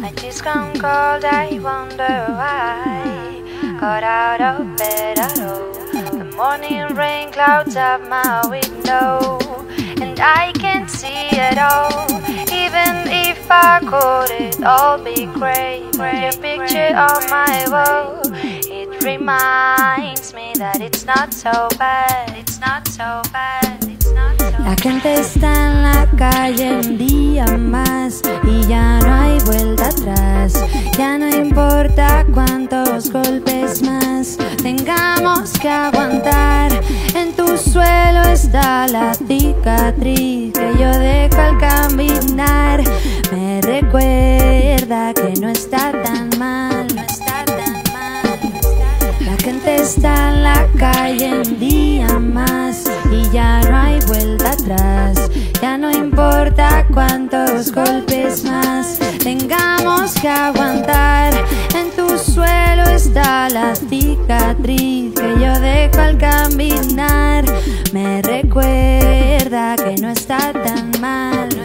Nights gone cold, I wonder why got out of bed at all. The morning rain clouds up my window, and I can't see it all. Even if I could, it all be great. Your picture on my wall, it reminds me that it's not so bad. It's not so bad. It's not so bad. La gente está en la calle un día más y ya no hay vuelta atrás. Ya no importa cuántos golpes más tengamos que aguantar. En tu suelo está la cicatriz que yo dejo al caminar. Me recuerda que no está tan mal, no está tan mal. La gente está en la calle un día más y ya no hay vuelta atrás. Ya no importa cuántos golpes más tengamos que aguantar. En tu suelo está la cicatriz que yo dejo al caminar. Me recuerda que no está tan mal.